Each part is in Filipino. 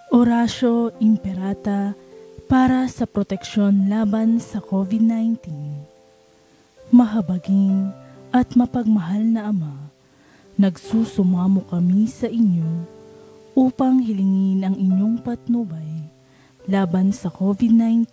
Orasyo Imperata para sa proteksyon laban sa COVID-19. Mahabaging at mapagmahal na Ama, nagsusumamo kami sa inyo upang hilingin ang inyong patnubay laban sa COVID-19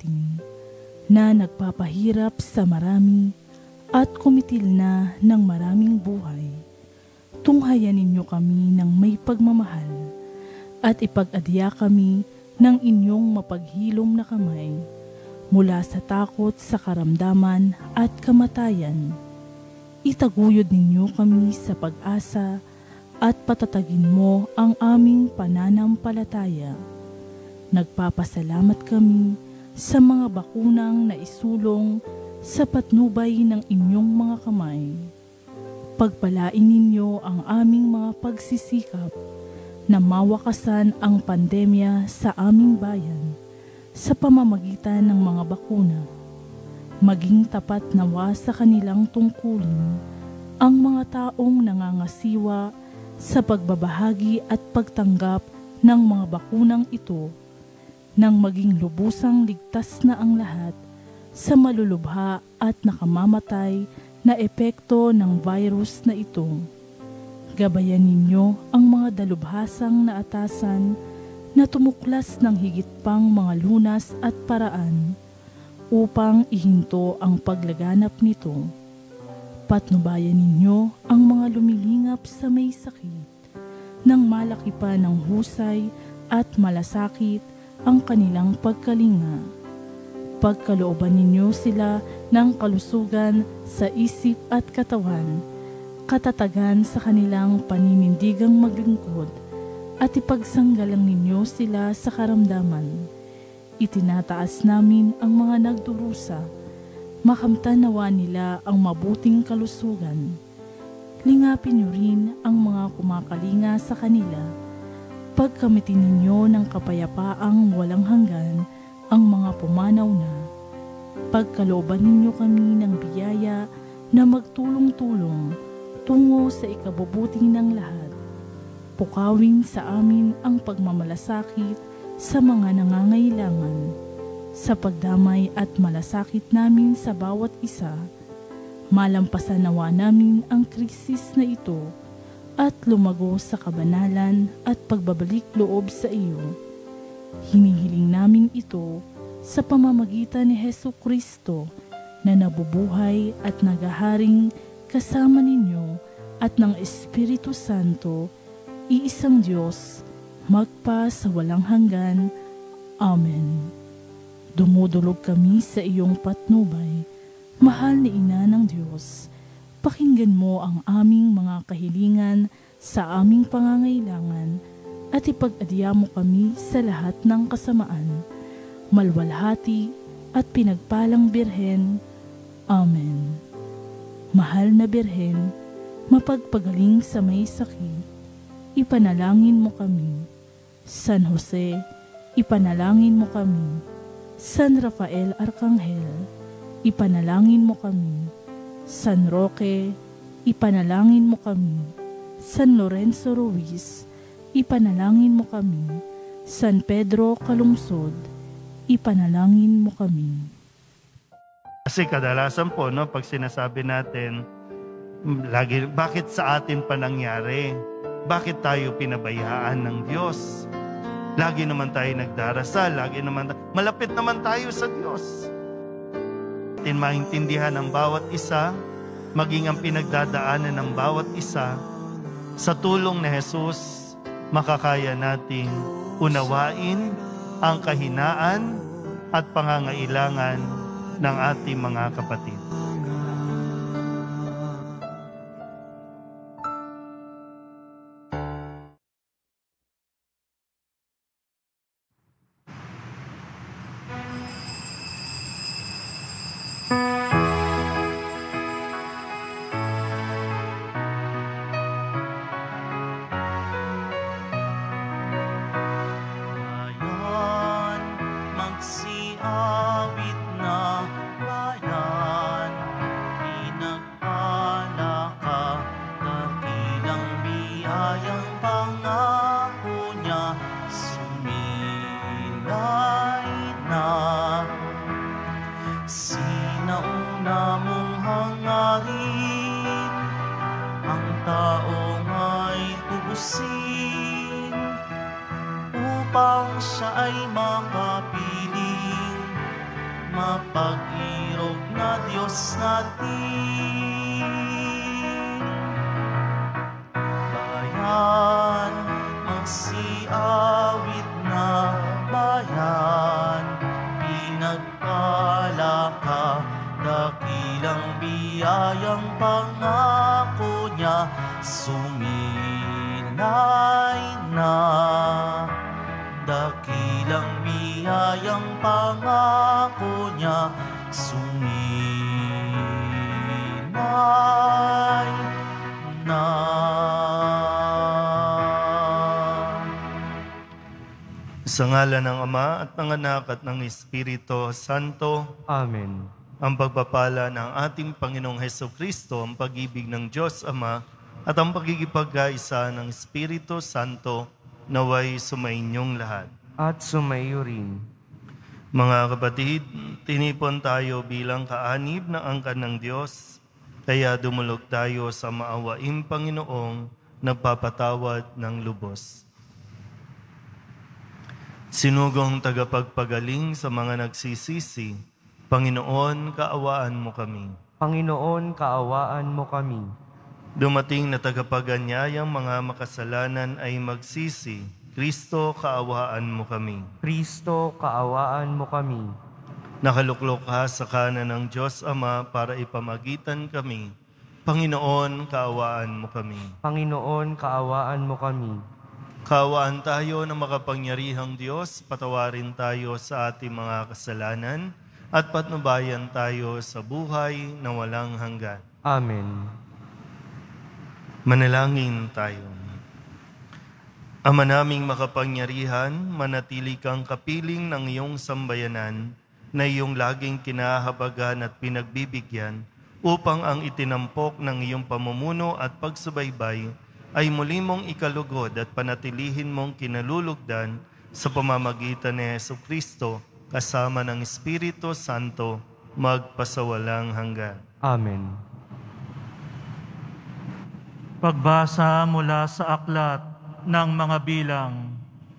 na nagpapahirap sa marami at kumitil na ng maraming buhay. Tunghayan ninyo kami ng may pagmamahal at ipag-adya kami ng inyong mapaghilom na kamay mula sa takot sa karamdaman at kamatayan. Itaguyod ninyo kami sa pag-asa at patatagin mo ang aming pananampalataya. Nagpapasalamat kami sa mga bakunang naisulong sa patnubay ng inyong mga kamay. Pagpalain ninyo ang aming mga pagsisikap na mawakasan ang pandemya sa aming bayan sa pamamagitan ng mga bakuna. Maging tapat nawa sa kanilang tungkulin ang mga taong nangangasiwa sa pagbabahagi at pagtanggap ng mga bakunang ito nang maging lubusang ligtas na ang lahat sa malulubha at nakamamatay na epekto ng virus na ito. Gabayan ninyo ang mga dalubhasang naatasan na tumuklas ng higit pang mga lunas at paraan upang ihinto ang paglaganap nito. Patnubayan ninyo ang mga lumilingap sa may sakit nang malaki pa ng husay at malasakit ang kanilang pagkalinga. Pagkalooban ninyo sila ng kalusugan sa isip at katawan, katatagan sa kanilang paninindigang maglingkod at ipagsanggalang ninyo sila sa karamdaman. Itinataas namin ang mga nagdurusa, makamtan nawa nila ang mabuting kalusugan. Lingapin niyo rin ang mga kumakalinga sa kanila. Pagkamitin ninyo ng kapayapaang walang hanggan ang mga pumanaw na. Pagkalooban ninyo kami ng biyaya na magtulong-tulong tungo sa ikabubuti ng lahat. Pukawin sa amin ang pagmamalasakit sa mga nangangailangan, sa pagdamay at malasakit namin sa bawat isa. Malampasan nawa namin ang krisis na ito at lumago sa kabanalan at pagbabalik loob sa iyo. Hinihiling namin ito sa pamamagitan ni Hesukristo na nabubuhay at nagaharing kasama ninyo at ng Espiritu Santo, iisang Diyos, magpa sa walang hanggan. Amen. Dumudulog kami sa iyong patnubay, mahal na Ina ng Diyos. Pakinggan mo ang aming mga kahilingan sa aming pangangailangan at ipag-adya mo kami sa lahat ng kasamaan. Malwalhati at pinagpalang Birhen. Amen. Mahal na Birhen, mapagpagaling sa may sakit, ipanalangin mo kami. San Jose, ipanalangin mo kami. San Rafael Arkanghel, ipanalangin mo kami. San Roque, ipanalangin mo kami. San Lorenzo Ruiz, ipanalangin mo kami. San Pedro Calungsod, ipanalangin mo kami. Kasi kadalasan po, no, pag sinasabi natin, lagi, bakit sa atin pa nangyari? Bakit tayo pinabayaan ng Diyos? Lagi naman tayo nagdarasal, lagi naman, malapit naman tayo sa Diyos. Atin maintindihan ng bawat isa, maging ang pinagdadaanan ng bawat isa, sa tulong ni Jesus, makakaya nating unawain ang kahinaan at pangangailangan ng ating mga kapatid. Magsiawit na bayan, pinagpala ka, dakilang biyayang pangako niya, sumilong mapag-irog na Diyos natin. Bayan, magsiawit na bayan, pinagpala ka, dakilang biyayang pangako niya, sumilay na. Dakilang biyayang pangako niya, sumilay na. Sa ngalan ng Ama at ng Anak at ng Espiritu Santo. Amen. Ang pagpapala ng ating Panginoong Hesukristo, ang pag-ibig ng Diyos Ama at ang pagkikipagkaisa ng Espiritu Santo naway sumainyong lahat. At sumaiyo rin. Mga kapatid, tinipon tayo bilang kaanib ng angkan ng Diyos, kaya dumulog tayo sa maawaing Panginoong nagpapatawad ng lubos. Sinugong tagapagpagaling sa mga nagsisisi, Panginoon, kaawaan mo kami. Panginoon, kaawaan mo kami. Dumating na tagapaganyayang mga makasalanan ay magsisi, Kristo, kaawaan mo kami. Kristo, kaawaan mo kami. Nakaluklok ka sa kanan ng Diyos Ama para ipamagitan kami. Panginoon, kaawaan mo kami. Panginoon, kaawaan mo kami. Kaawaan tayo ng makapangyarihang Diyos, patawarin tayo sa ating mga kasalanan, at patnubayan tayo sa buhay na walang hanggan. Amen. Manalangin tayo. Ama naming makapangyarihan, manatili kang kapiling ng iyong sambayanan na iyong laging kinahabagan at pinagbibigyan upang ang itinampok ng iyong pamumuno at pagsubaybay ay muli mong ikalugod at panatilihin mong kinalulugdan sa pamamagitan ni Jesucristo kasama ng Espiritu Santo magpasawalang hanggan. Amen. Pagbasa mula sa aklat ng mga bilang.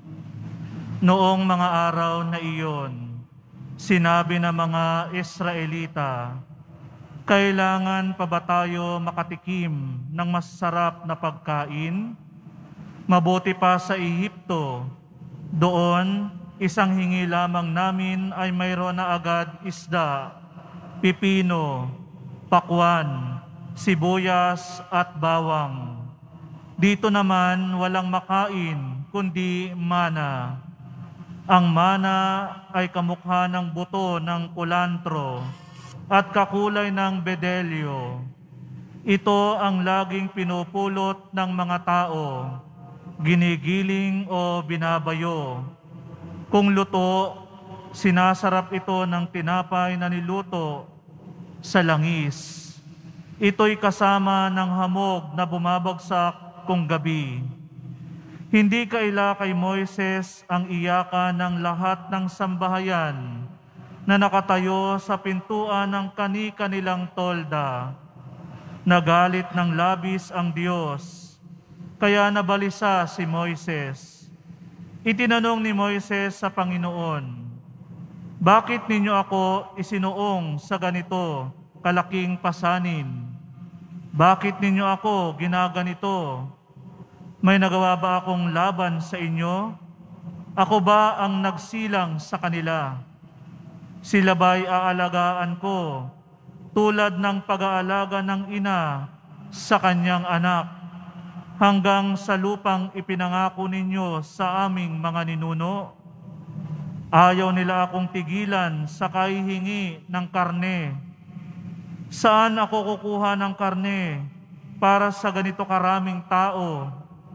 Noong mga araw na iyon, sinabi ng mga Israelita, kailangan pa ba tayo makatikim ng masarap na pagkain? Mabuti pa sa Ehipto. Doon, isang hingi lamang namin ay mayroon na agad isda, pipino, pakwan, sibuyas at bawang. Dito naman walang makain kundi mana. Ang mana ay kamukha ng buto ng kulantro at kakulay ng bedelyo. Ito ang laging pinupulot ng mga tao, ginigiling o binabayo. Kung luto, sinasarap ito ng tinapay na niluto sa langis. Ito'y kasama ng hamog na bumabagsak kung gabi. Hindi kaila kay Moises ang iyakan ng lahat ng sambahayan na nakatayo sa pintuan ng kani-kanilang tolda. Nagalit ng labis ang Diyos, kaya nabalisa si Moises. Itinanong ni Moises sa Panginoon, bakit ninyo ako isinuong sa ganito kalaking pasanin? Bakit ninyo ako ginaganito? May nagawa ba akong laban sa inyo? Ako ba ang nagsilang sa kanila? Sila ba'y aalagaan ko tulad ng pag-aalaga ng ina sa kanyang anak hanggang sa lupang ipinangako ninyo sa aming mga ninuno? Ayaw nila akong tigilan sa kahihingi ng karne. Saan ako kukuha ng karne para sa ganito karaming tao?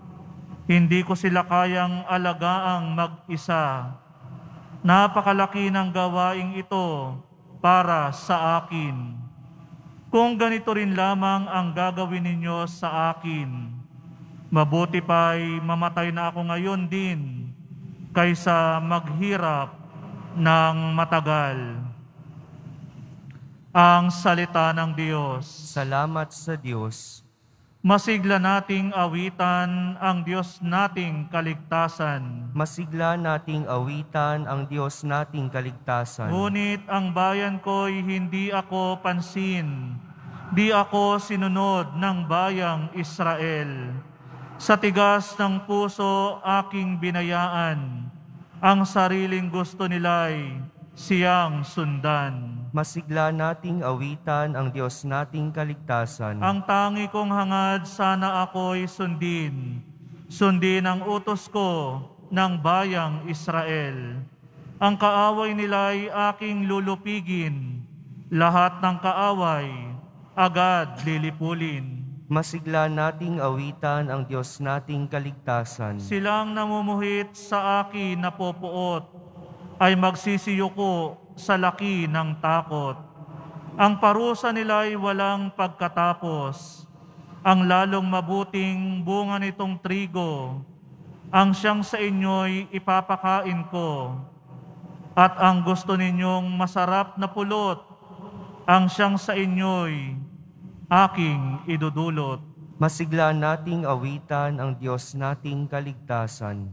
Hindi ko sila kayang alagaang mag-isa. Napakalaki ng gawaing ito para sa akin. Kung ganito rin lamang ang gagawin ninyo sa akin, mabuti pa'y mamatay na ako ngayon din kaysa maghirap ng matagal. Ang salita ng Diyos. Salamat sa Diyos. Masigla nating awitan ang Diyos nating kaligtasan. Masigla nating awitan ang Diyos nating kaligtasan. Ngunit ang bayan ko'y hindi ako pansin, di ako sinunod ng bayang Israel. Sa tigas ng puso aking binayaan, ang sariling gusto nila'y siyang sundan. Masigla nating awitan ang Diyos nating kaligtasan. Ang tangi kong hangad sana ako'y sundin, sundin ang utos ko ng bayang Israel. Ang kaaway nila'y aking lulupigin, lahat ng kaaway agad lilipulin. Masigla nating awitan ang Diyos nating kaligtasan. Silang namumuhit sa akin na popuot, ay magsisiyuko sa laki ng takot. Ang parusa nila'y walang pagkatapos, ang lalong mabuting bunga nitong trigo, ang siyang sa inyo'y ipapakain ko, at ang gusto ninyong masarap na pulot, ang siyang sa inyo'y aking idudulot. Masigla nating awitan ang Diyos nating kaligtasan.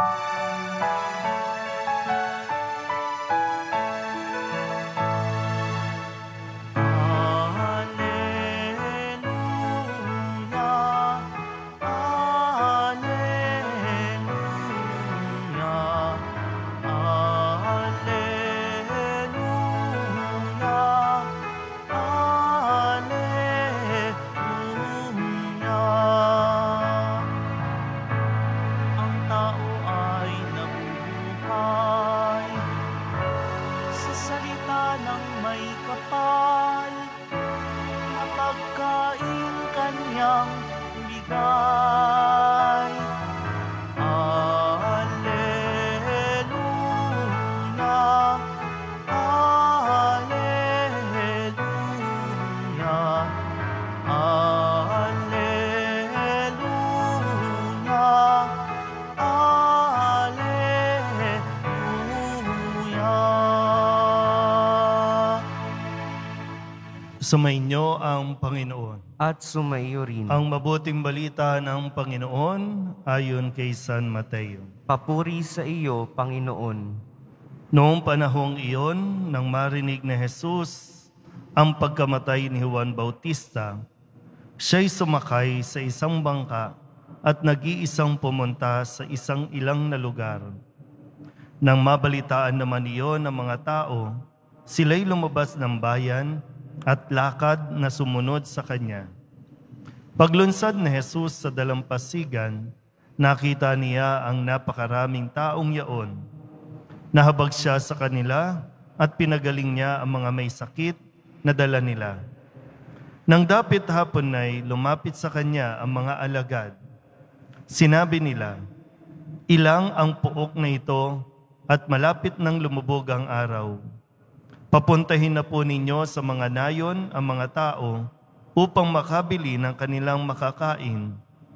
Sumainyo ang Panginoon. At sumaiyo rin. Ang mabuting balita ng Panginoon ayon kay San Mateo. Papuri sa iyo, Panginoon. Noong panahong iyon, nang marinig ni Jesus ang pagkamatay ni Juan Bautista, siya'y sumakay sa isang bangka at nag-iisang pumunta sa isang ilang na lugar. Nang mabalitaan naman iyon ng mga tao, sila'y lumabas ng bayan at lakad na sumunod sa kanya. Paglunsad ni Jesus sa dalampasigan, nakita niya ang napakaraming taong yaon. Nahabag siya sa kanila at pinagaling niya ang mga may sakit na dala nila. Nang dapit hapon ay lumapit sa kanya ang mga alagad. Sinabi nila, "Ilang ang puok na ito at malapit nang lumubog ang araw. Papuntahin na po ninyo sa mga nayon ang mga tao upang makabili ng kanilang makakain."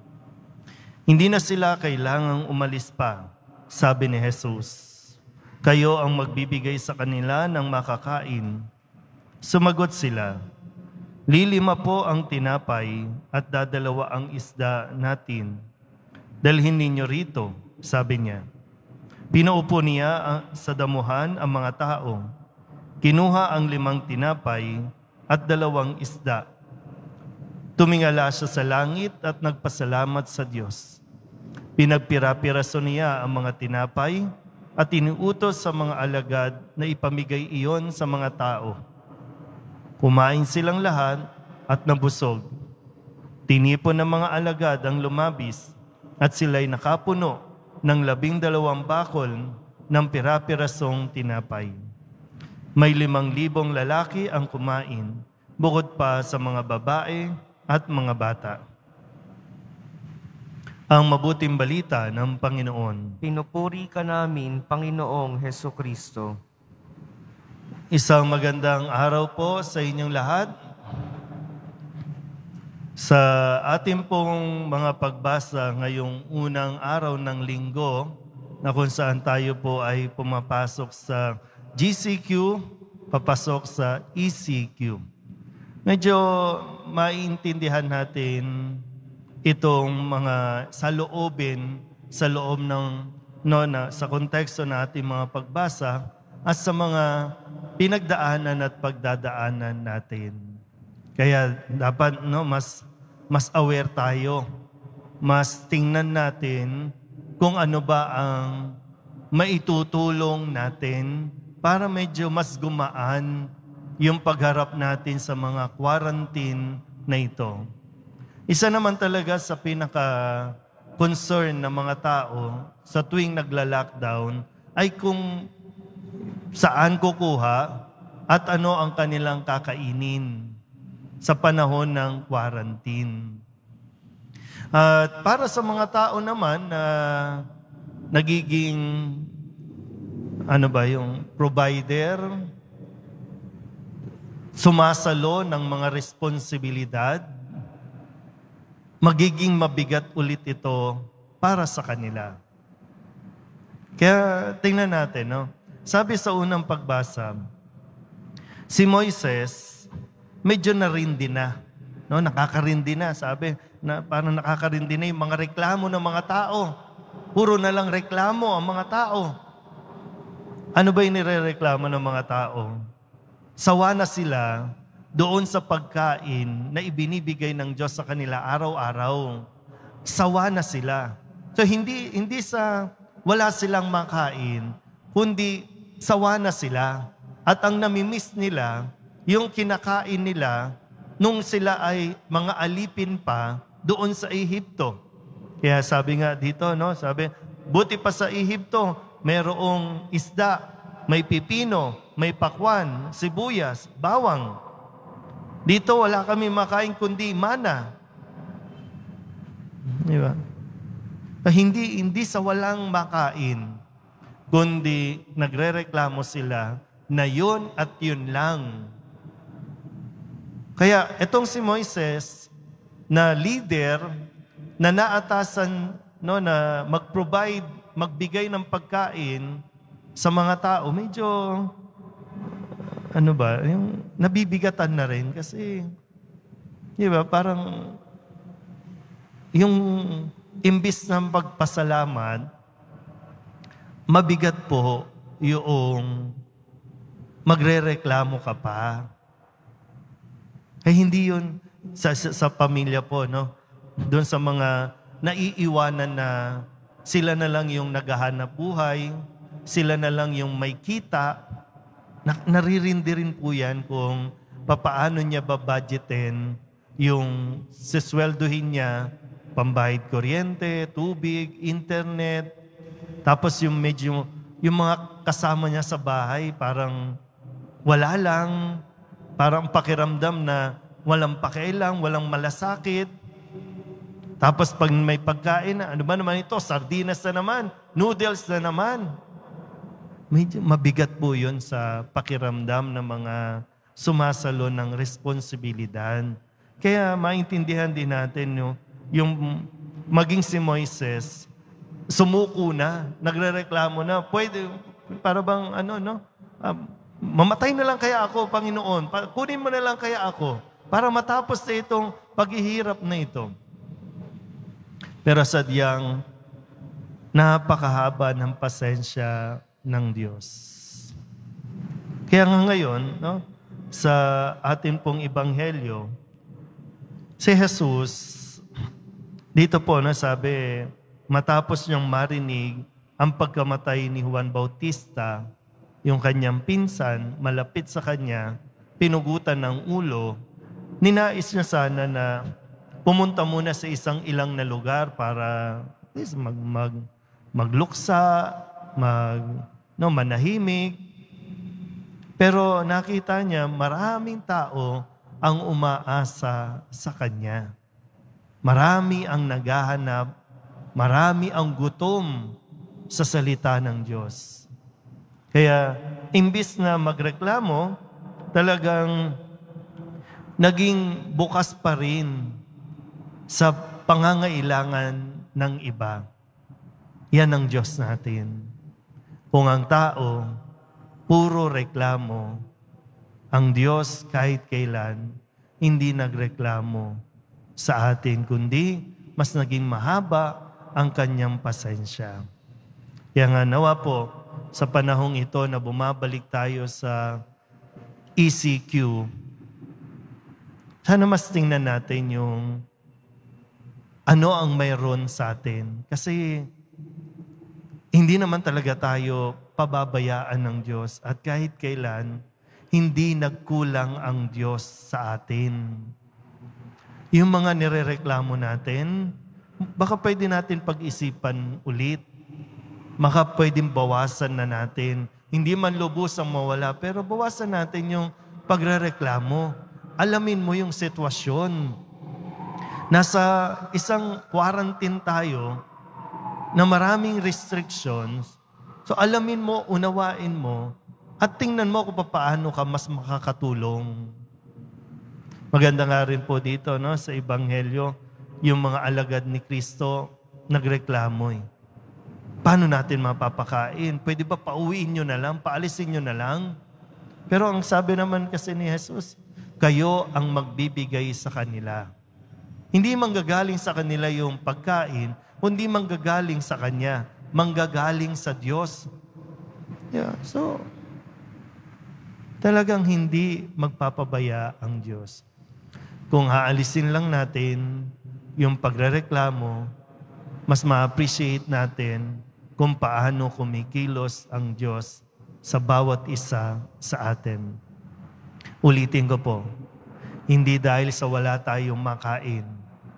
Hindi na sila kailangang umalis pa, sabi ni Jesus. Kayo ang magbibigay sa kanila ng makakain. Sumagot sila, 5 po ang tinapay at 2 ang isda natin. Dalhin ninyo rito, sabi niya. Pinaupo niya sa damuhan ang mga tao. Kinuha ang 5 tinapay at 2 isda. Tumingala siya sa langit at nagpasalamat sa Diyos. Pinagpira-piraso niya ang mga tinapay at iniutos sa mga alagad na ipamigay iyon sa mga tao. Kumain silang lahat at nabusog. Tinipon ng mga alagad ang lumabis at sila'y nakapuno ng 12 bakol ng pira-pirasong tinapay. May 5,000 lalaki ang kumain, bukod pa sa mga babae at mga bata. Ang mabuting balita ng Panginoon. Pinupuri ka namin, Panginoong Hesukristo. Isang magandang araw po sa inyong lahat. Sa ating pong mga pagbasa ngayong unang araw ng linggo, na kung saan tayo po ay pumapasok sa GCQ, papasok sa ECQ. Medyo maiintindihan natin itong mga saloobin sa loob ng sa konteksto ng ating mga pagbasa at sa mga pinagdaanan at pagdadaanan natin. Kaya dapat mas aware tayo. Mas tingnan natin kung ano ba ang maitutulong natin para medyo mas gumaan yung pagharap natin sa mga quarantine na ito. Isa naman talaga sa pinaka-concern ng mga tao sa tuwing nagla-lockdown ay kung saan kukuha at ano ang kanilang kakainin sa panahon ng quarantine. At para sa mga tao naman na nagiging yung provider, sumasalo ng mga responsibilidad, magiging mabigat ulit ito para sa kanila. Kaya tingnan natin, sabi sa unang pagbasa, si Moises medyo narindi na. Nakakarindi na, sabi, na parang nakakarindi na yung mga reklamo ng mga tao. Puro na lang reklamo ang mga tao. Ano ba yung nirereklamo ng mga tao? Sawa na sila doon sa pagkain na ibinibigay ng Diyos sa kanila araw-araw. Sawa na sila. So hindi sa wala silang makain, kundi sawa na sila. At ang namimiss nila, yung kinakain nila, nung sila ay mga alipin pa doon sa Ehipto. Kaya sabi nga dito, sabi, buti pa sa Ehipto, mayroong isda, may pipino, may pakwan, sibuyas, bawang. Dito wala kami makain kundi mana. Di ba? Hindi sa walang makain, kundi nagrereklamo sila na yun at yun lang. Kaya itong si Moises na leader na naatasan na mag-provide, magbigay ng pagkain sa mga tao, medyo yung nabibigatan na rin kasi di ba, parang yung imbis ng pagpasalamat, mabigat po yung magrereklamo ka pa. Hindi yun sa pamilya po, doon sa mga naiiwanan na sila na lang yung naghahanap buhay, sila na lang yung may kita, naririndi rin po yan kung papaano niya babudgetin yung sisweldohin niya, pambayad kuryente, tubig, internet, tapos yung mga kasama niya sa bahay, parang wala lang, parang pakiramdam na walang pakialam, walang malasakit. Tapos pag may pagkain na, ano ba naman ito? Sardinas na naman, noodles na naman. Medyo mabigat po yun sa pakiramdam ng mga sumasalo ng responsibilidad. Kaya maintindihan din natin yung maging si Moises, sumuko na, nagrereklamo na, pwede, para bang mamatay na lang kaya ako, Panginoon. Kunin mo na lang kaya ako para matapos na itong paghihirap na ito. Pero sadyang napakahaba ng pasensya ng Diyos. Kaya nga ngayon, sa atin pong ebanghelyo, si Jesus, dito po sabi, matapos niyang marinig ang pagkamatay ni Juan Bautista, yung kanyang pinsan, malapit sa kanya, pinugutan ng ulo, ninais niya sana na pumunta muna sa isang ilang na lugar para at least magluksa, manahimik. Pero nakita niya maraming tao ang umaasa sa kanya. Marami ang naghahanap, marami ang gutom sa salita ng Diyos. Kaya, imbis na magreklamo, talagang naging bukas pa rin sa pangangailangan ng iba. Yan ang Diyos natin. Kung ang tao, puro reklamo, ang Diyos kahit kailan, hindi nagreklamo sa atin, kundi mas naging mahaba ang kanyang pasensya. Kaya nga nawa po, sa panahong ito na bumabalik tayo sa ECQ, sana mas tingnan natin yung ano ang mayroon sa atin. Kasi hindi naman talaga tayo pababayaan ng Diyos at kahit kailan, hindi nagkulang ang Diyos sa atin. Yung mga nirereklamo natin, baka pwede natin pag-isipan ulit. Baka pwedeng bawasan na natin. Hindi man lubusang mawala, pero bawasan natin yung pagrereklamo. Alamin mo yung sitwasyon. Nasa isang quarantine tayo na maraming restrictions. So alamin mo, unawain mo, at tingnan mo kung paano ka mas makakatulong. Maganda nga rin po dito no, sa Ebanghelyo, yung mga alagad ni Kristo nagreklamo. Paano natin mapapakain? Pwede ba pauwiin nyo na lang? Paalisin nyo na lang? Pero ang sabi naman kasi ni Jesus, kayo ang magbibigay sa kanila. Hindi manggagaling sa kanila yung pagkain, kundi manggagaling sa Kanya. Manggagaling sa Diyos. Yeah, so, talagang hindi magpapabaya ang Diyos. Kung haalisin lang natin yung pagrereklamo, mas ma-appreciate natin kung paano kumikilos ang Diyos sa bawat isa sa atin. Ulitin ko po, hindi dahil sa wala tayong makain,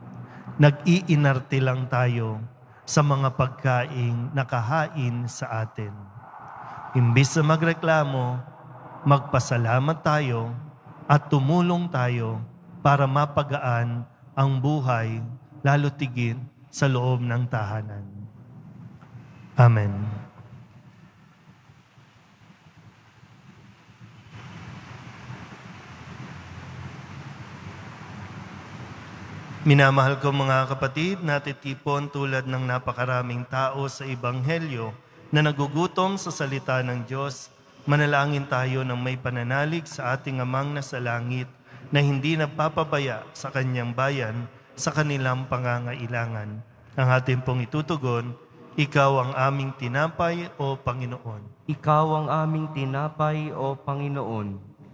nag-iinarte lang tayo sa mga pagkaing nakahain sa atin. Imbis na magreklamo, magpasalamat tayo at tumulong tayo para mapagaan ang buhay, lalo tigit sa loob ng tahanan. Amen. Minamahal ko mga kapatid, natitipon tulad ng napakaraming tao sa Ebanghelyo na nagugutom sa salita ng Diyos, manalangin tayo ng may pananalig sa ating Amang nasa langit na hindi nagpapabaya sa Kanyang bayan sa kanilang pangangailangan. Ang ating pong itutugon, Ikaw ang aming tinapay o Panginoon. Ikaw ang aming tinapay o Panginoon.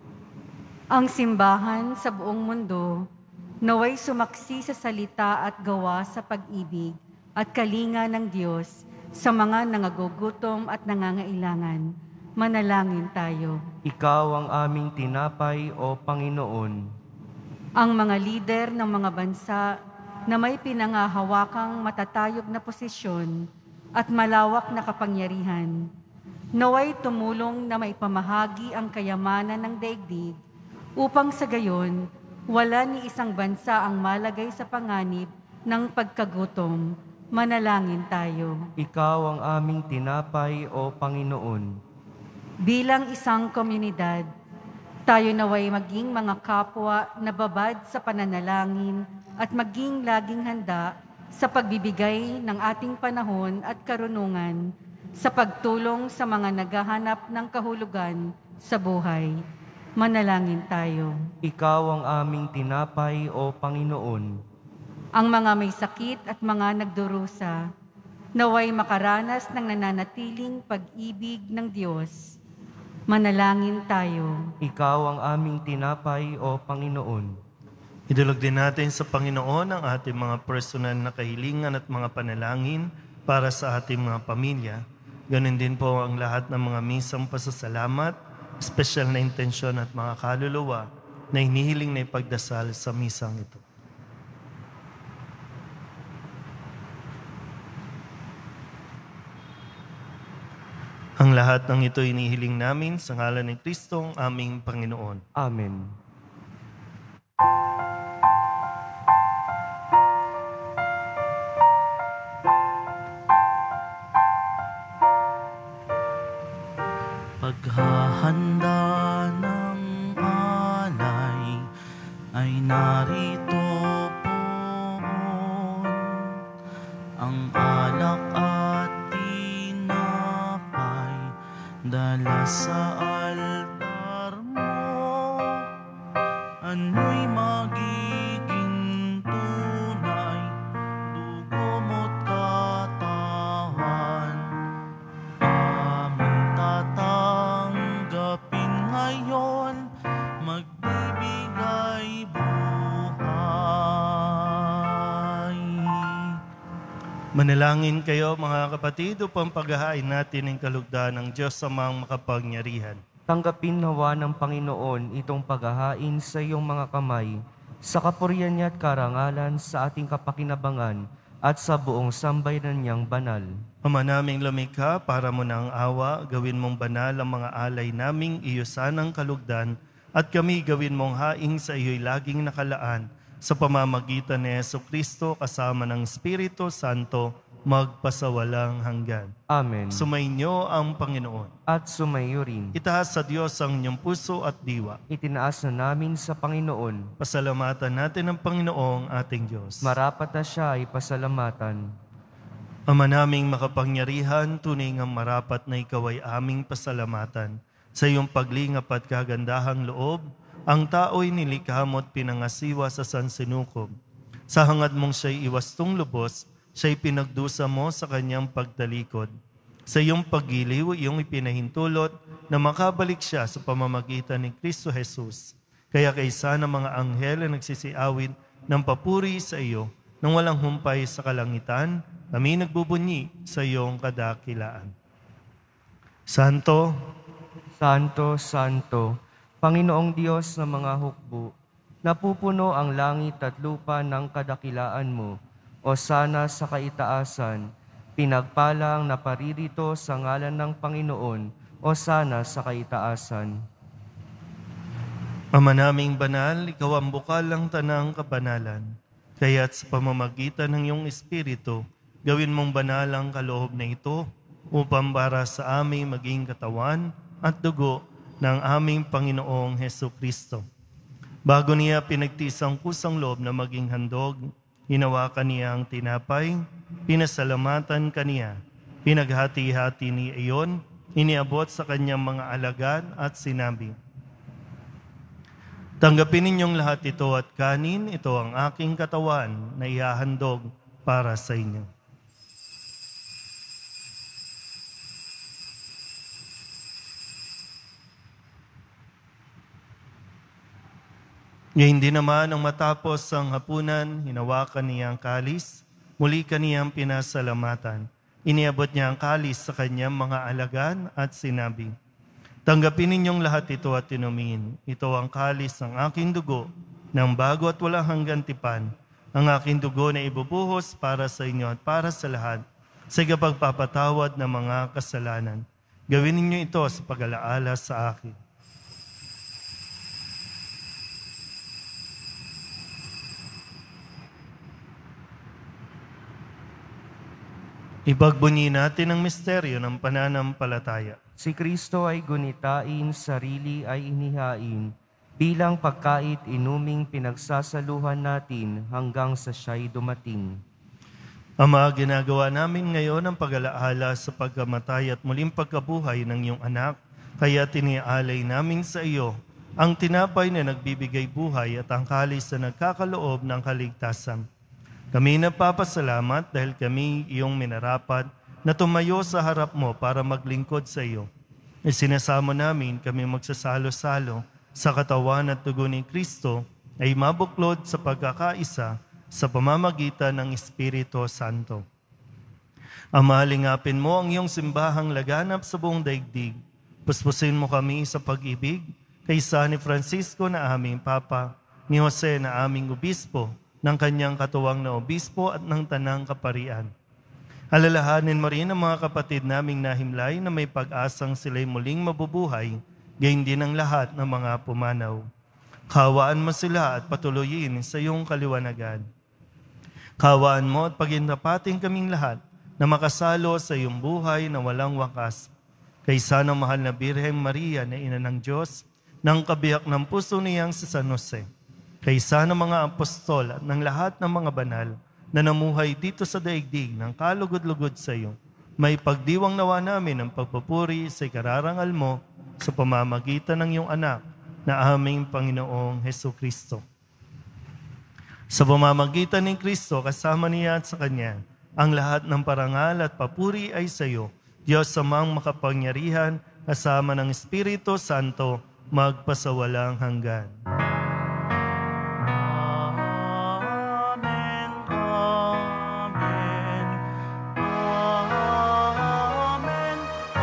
Ang simbahan sa buong mundo, naway sumaksi sa salita at gawa sa pag-ibig at kalinga ng Diyos sa mga nangagugutom at nangangailangan. Manalangin tayo. Ikaw ang aming tinapay o Panginoon. Ang mga lider ng mga bansa na may pinangahawakang matatayog na posisyon at malawak na kapangyarihan, naway tumulong na maipamahagi ang kayamanan ng daigdig upang sa gayon wala ni isang bansa ang malagay sa panganib ng pagkagutom. Manalangin tayo. Ikaw ang aming tinapay o Panginoon. Bilang isang komunidad, tayo naway maging mga kapwa na babad sa pananalangin at maging laging handa sa pagbibigay ng ating panahon at karunungan sa pagtulong sa mga naghahanap ng kahulugan sa buhay. Manalangin tayo. Ikaw ang aming tinapay o Panginoon. Ang mga may sakit at mga nagdurusa, naway makaranas ng nananatiling pag-ibig ng Diyos. Manalangin tayo. Ikaw ang aming tinapay o Panginoon. Idulog din natin sa Panginoon ang ating mga personal na kahilingan at mga panalangin para sa ating mga pamilya. Ganun din po ang lahat ng mga misang pasasalamat, espesyal na intensyon at mga kaluluwa na hinihiling na ipagdasal sa misang ito. Ang lahat ng ito inihiling namin sa ngalan ni Kristong aming Panginoon. Amen. Paghahanda ng alay ay narito poon, ang alak at tinapay dala sa altar mo. Ano'y magiging tunay ngayon magbibigay buhay. Manalangin kayo mga kapatid upang paghahain natin ang kalugdan ng Diyos Amang makapangyarihan. Tanggapin nawa ng Panginoon itong paghahain sa iyong mga kamay, sa kapurihan niya at karangalan sa ating kapakinabangan at sa buong sambayanan niyang banal. Ama naming lumikha, para mo ng awa, gawin mong banal ang mga alay naming iyusanang kalugdan, at kami gawin mong haing sa iyo'y laging nakalaan, sa pamamagitan ni Jesucristo kasama ng Espiritu Santo, magpasawalang hanggan. Amen. Sumainyo ang Panginoon. At sumayo rin. Itaas sa Diyos ang inyong puso at diwa. Itinaas na namin sa Panginoon. Pasalamatan natin ang Panginoong ating Diyos. Marapat na siya ay pasalamatan. Ama naming makapangyarihan, tunay ngang marapat na ikaw ay aming pasalamatan. Sa iyong paglingap at kagandahang loob, ang tao'y nilikha mo at pinangasiwa sa sansinukob. Sa hangad mong siya'y iwastong lubos, siya'y pinagdusa mo sa kanyang pagtalikod. Sa iyong paggiliw, iyong ipinahintulot na makabalik siya sa pamamagitan ni Kristo Jesus. Kaya kaysa ng mga anghel na nagsisiawit ng papuri sa iyo, nang walang humpay sa kalangitan, kami nagbubunyi sa iyong kadakilaan. Santo, Santo, Santo, Panginoong Diyos ng mga hukbo, napupuno ang langit at lupa ng kadakilaan mo, o sana sa kaitaasan, pinagpalang na paririto sa ngalan ng Panginoon, o sana sa kaitaasan. Ama naming banal, ikaw ang bukal ng tanang kabanalan. Kaya't sa pamamagitan ng iyong Espiritu, gawin mong banal ang kaloob na ito upang para sa aming maging katawan at dugo ng aming Panginoong Hesukristo. Bago niya pinagtisang kusang loob na maging handog, hinawakan niya ang tinapay, pinasalamatan kaniya, pinaghati-hati niya iyon, iniabot sa kanyang mga alagad at sinabi, tanggapin ninyong lahat ito at kanin, ito ang aking katawan na ihahandog para sa inyo. Ngayon din naman ang matapos ang hapunan, hinawakan niya ang kalis, muli kaniyang pinasalamatan. Iniabot niya ang kalis sa kanyang mga alagad at sinabi, tanggapin ninyong lahat ito at inumin. Ito ang kalis ng aking dugo, ng bago at walang hanggang tipan. Ang aking dugo na ibubuhos para sa inyo at para sa lahat, sa pagpapatawad ng mga kasalanan. Gawin ninyo ito sa pag-alaala sa akin. Ipagbunyi natin ang misteryo ng pananampalataya. Si Kristo ay gunitain, sarili ay inihain, bilang pagkait inuming pinagsasaluhan natin hanggang sa siya'y dumating. Ama, ginagawa namin ngayon ang pag-alaala sa pagkamatay at muling pagkabuhay ng iyong anak, kaya tinialay namin sa iyo ang tinapay na nagbibigay buhay at ang kalis na nagkakaloob ng kaligtasan. Kami nagpapasalamat dahil kami iyong minarapat na tumayo sa harap mo para maglingkod sa iyo. Isinasamo namin kami magsasalo-salo sa katawan at dugo ni Kristo ay mabuklod sa pagkakaisa sa pamamagitan ng Espiritu Santo. Ama, lingapin mo ang iyong simbahang laganap sa buong daigdig. Puspusin mo kami sa pag-ibig kaysa ni Francisco na aming Papa, ni Jose na aming obispo, ng kanyang katuwang na obispo at ng tanang kaparian. Alalahanin mo rin ang mga kapatid naming nahimlay na may pag-asang sila'y muling mabubuhay, gayon din ang lahat ng mga pumanaw. Kawaan mo sila at patuloyin sa iyong kaliwanagan. Kawaan mo at pagindapating kaming lahat na makasalo sa iyong buhay na walang wakas. Kaysa ng mahal na Birheng Maria na ina ng Diyos, ng kabiyak ng puso niyang si San Jose, kaysa ng mga apostol at ng lahat ng mga banal na namuhay dito sa daigdig ng kalugod-lugod sa iyo, may pagdiwang nawa namin ang pagpupuri sa ikararangal mo sa pamamagitan ng iyong anak na aming Panginoong Hesukristo. Sa pamamagitan ni Kristo, kasama niya at sa Kanya, ang lahat ng parangal at papuri ay sa iyo, Diyos Amang makapangyarihan, kasama ng Espiritu Santo, magpasawalang hanggan. Amen, amen, amen,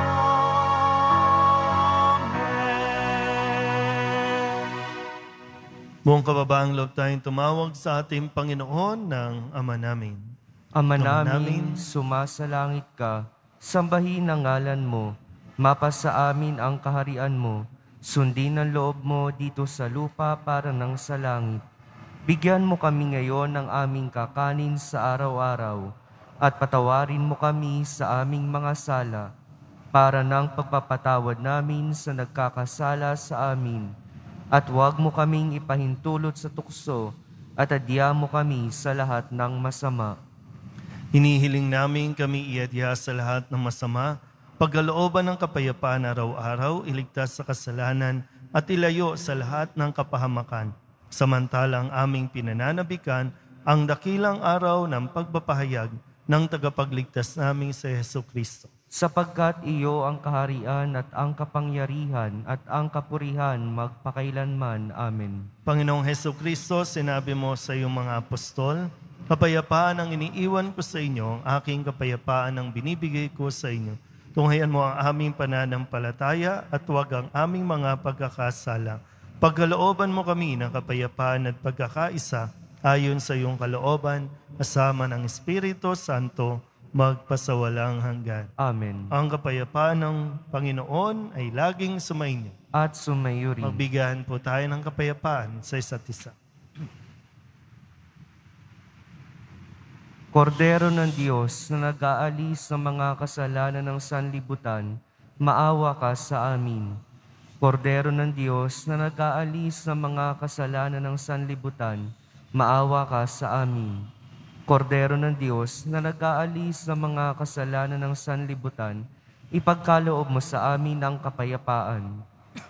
amen. Buong kababaang loob tayong tumawag sa ating Panginoon ng Ama namin. Ama namin, sumasalangit ka, sambahin ang ngalan mo, mapasa amin ang kaharian mo, sundin ang loob mo dito sa lupa para nang sa langit. Bigyan mo kami ngayon ng aming kakanin sa araw-araw, at patawarin mo kami sa aming mga sala, para nang pagpapatawad namin sa nagkakasala sa amin. At huwag mo kaming ipahintulot sa tukso, at adya mo kami sa lahat ng masama. Hinihiling namin kami iadya sa lahat ng masama, pagkalooban ng kapayapaan araw-araw, iligtas sa kasalanan at ilayo sa lahat ng kapahamakan. Samantalang aming pinananabikan ang dakilang araw ng pagpapahayag ng tagapagligtas namin sa Jesucristo. Sapagkat iyo ang kaharian at ang kapangyarihan at ang kapurihan magpakailanman. Amen. Panginoong Jesucristo, sinabi mo sa iyong mga apostol, kapayapaan ang iniiwan ko sa inyo, ang aking kapayapaan ang binibigay ko sa inyo. Tunghayan mo ang aming pananampalataya at huwag ang aming mga pagkakasala. Pagkalooban mo kami ng kapayapaan at pagkakaisa ayon sa iyong kalooban, kasama ng Espiritu Santo, magpasawalang hanggan. Amen. Ang kapayapaan ng Panginoon ay laging sumainyo. At sumayo rin. Magbigyan po tayo ng kapayapaan sa isa't isa. Kordero ng Diyos na nag-aalis ng mga kasalanan ng sanlibutan, maawa ka sa amin. Kordero ng Diyos na nag-aalis ng mga kasalanan ng sanlibutan, maawa ka sa amin. Kordero ng Diyos na nag-aalis ng mga kasalanan ng sanlibutan, ipagkaloob mo sa amin ang kapayapaan.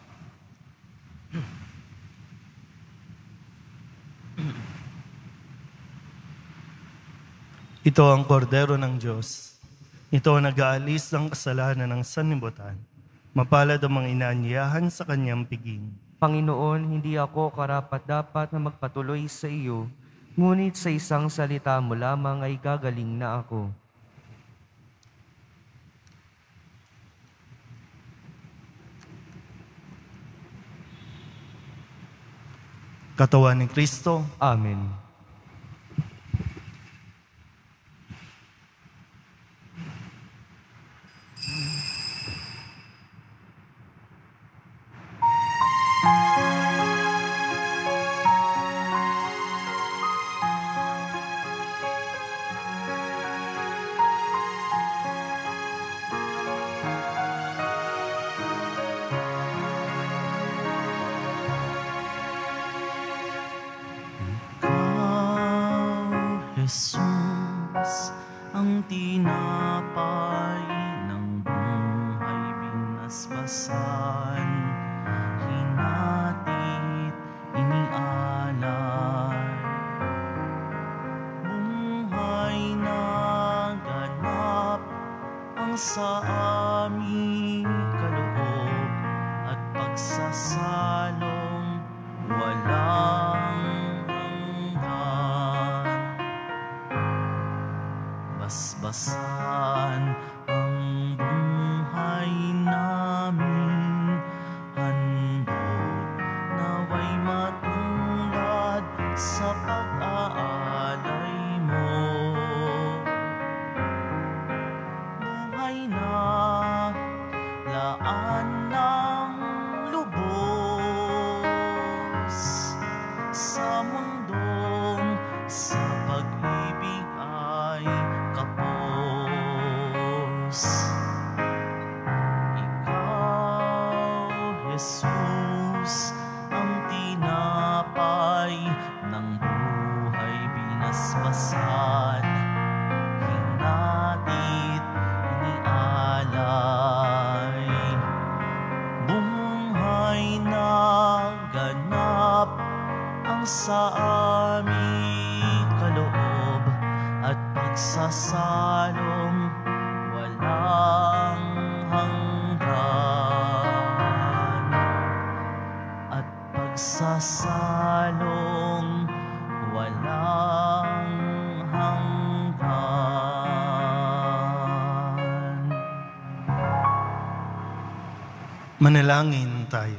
Ito ang kordero ng Diyos. Ito ang nag-aalis ng kasalanan ng sanlibutan. Mapalad ang mga inaanyayahan sa kanyang piging. Panginoon, hindi ako karapat-dapat na magpatuloy sa iyo, ngunit sa isang salita mo lamang ay gagaling na ako. Katawan ni Kristo. Amen. Jesus, ang tinapay ng buhay binasbasan, hinatid, inialay. Buhay na ganap ang sa aming kaloob at pagsasalong walang basbasan ang buhay namin, handog naway matulad sa pag-aalay mo. Buhay na laan ng lubos sa mundong sa pag-ibig ay kapos. Ikaw, Jesus, ang tinapay ng buhay binasbasan, hinatid, inialay. Buhay na ganap ang sa aming kaloob at pagsasalong walang hanggan. nagsasalong walang hanggan. Manalangin tayo.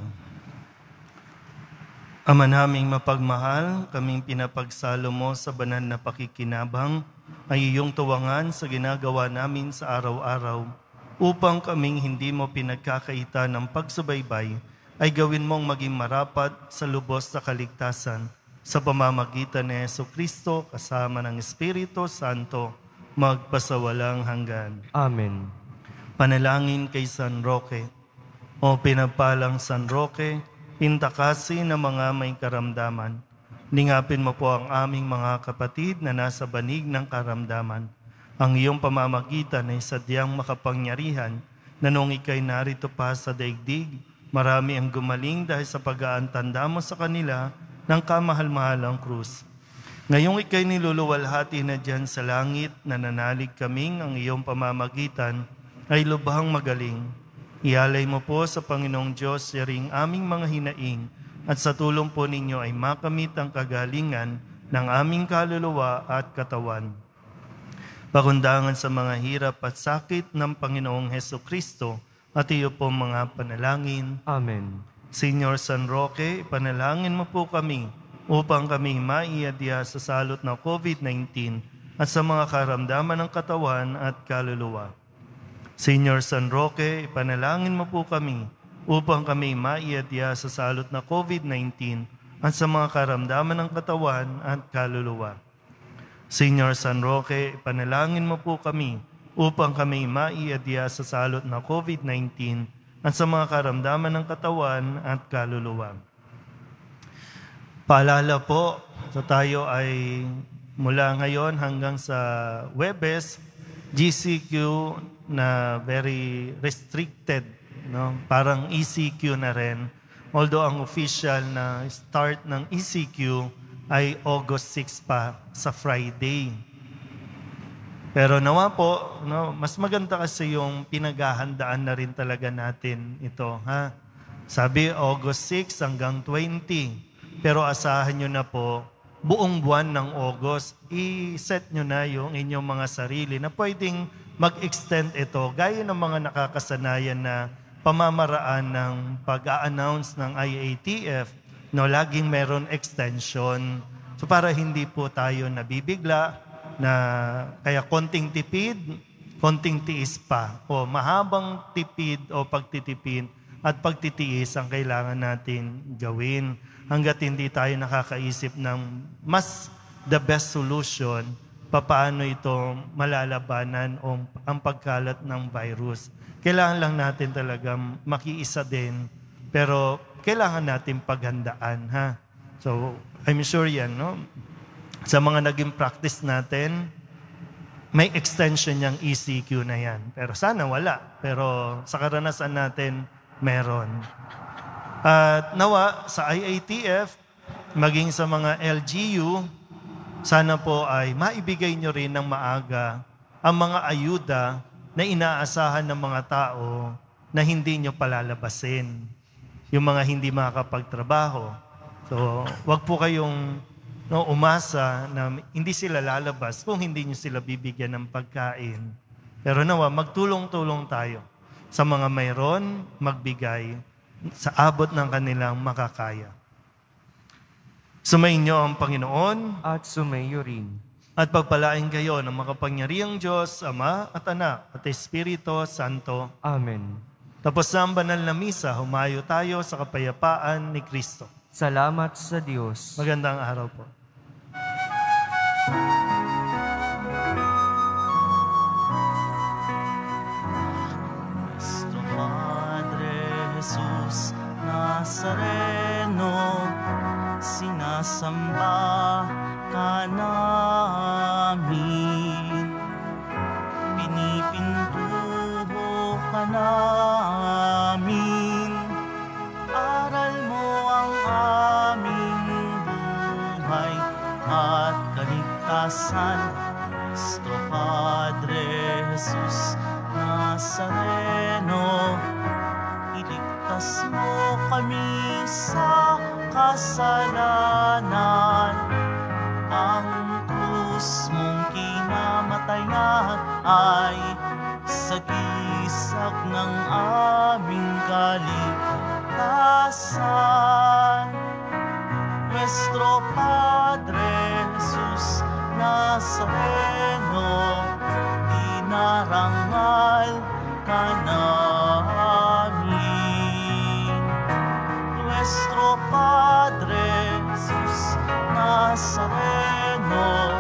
Ama naming mapagmahal, kaming pinapagsalo mo sa banal na pakikinabang ay iyong tuwangan sa ginagawa namin sa araw-araw upang kaming hindi mo pinagkakaita ng pagsubaybay ay gawin mong maging marapat sa lubos na kaligtasan sa pamamagitan ni Jesucristo kasama ng Espiritu Santo magpasawalang hanggan. Amen. Panalangin kay San Roque. O pinagpalang San Roque, pintakasi ng mga may karamdaman. Lingapin mo po ang aming mga kapatid na nasa banig ng karamdaman. Ang iyong pamamagitan ay sadyang makapangyarihan na noong ikay narito pa sa daigdig, marami ang gumaling dahil sa pag-aantanda mo sa kanila ng kamahal-mahalang krus. Ngayong ikay niluluwalhati na dyan sa langit, nananalig kaming ang iyong pamamagitan ay lubhang magaling. Ialay mo po sa Panginoong Diyos yaring aming mga hinaing at sa tulong po ninyo ay makamit ang kagalingan ng aming kaluluwa at katawan. Pakundangan sa mga hirap at sakit ng Panginoong Hesukristo at iyo po mga panalangin. Amen. Señor San Roque, panalangin mo po kami upang kami maiadya sa salot ng COVID-19 at sa mga karamdaman ng katawan at kaluluwa. Señor San Roque, ipanalangin mo po kami upang kami maiadya sa salot na COVID-19 at sa mga karamdaman ng katawan at kaluluwa. Señor San Roque, ipanalangin mo po kami upang kami maiadya sa salot na COVID-19 at sa mga karamdaman ng katawan at kaluluwa. Paalala po, tayo ay mula ngayon hanggang sa Huwebes, GCQ na very restricted, no? Parang ECQ na rin. Although ang official na start ng ECQ ay August 6 pa sa Friday. Pero nawa po, no, mas maganda kasi yung pinaghahandaan na rin talaga natin ito. Ha? Sabi August 6 hanggang 20. Pero asahan nyo na po, buong buwan ng August, i-set nyo na yung inyong mga sarili na pwedeng mag-extend ito gaya ng mga nakakasanayan na pamamaraan ng pag-a-announce ng IATF, no, laging meron extension. So para hindi po tayo nabibigla na kaya konting tipid, konting tiis pa, o mahabang tipid o pagtitipid at pagtitiis ang kailangan natin gawin hanggat hindi tayo nakakaisip ng mas the best solution paano ito malalabanan o ang pagkalat ng virus. Kailangan lang natin talagang makiisa din, pero kailangan natin paghandaan. Ha? So, I'm sure yan, no? Sa mga naging practice natin, may extension niyang ECQ na yan. Pero sana wala. Pero sa karanasan natin, meron. At nawa, sa IATF, maging sa mga LGU, sana po ay maibigay nyo rin ng maaga ang mga ayuda na inaasahan ng mga tao na hindi nyo palalabasin. Yung mga hindi makakapagtrabaho. So, wag po kayong umasa na hindi sila lalabas kung hindi nyo sila bibigyan ng pagkain. Pero nawa, magtulong-tulong tayo sa mga mayroon, magbigay sa abot ng kanilang makakaya. Sumainyo ang Panginoon At sumayo rin. at pagpalain kayo ng makapangyarihang Diyos, Ama at Anak at Espiritu Santo. Amen. Tapos na ang banal na misa, humayo tayo sa kapayapaan ni Kristo. Salamat sa Diyos. Magandang araw po. Nuestro Padre Jesus Nazareno, sinasamba ka namin, pinipintuho ka namin, aral mo ang aming buhay at kaligtasan. Nuestro Padre Jesus Nazareno, iligtas mo kami sa kasalanan. Ang krus mong kinamatayan ay sagisag ng aming kaligtasan. Nuestro Padre Jesus Nazareno, dinarangal ka namin. Nuestro Padre Jesus Nazareno,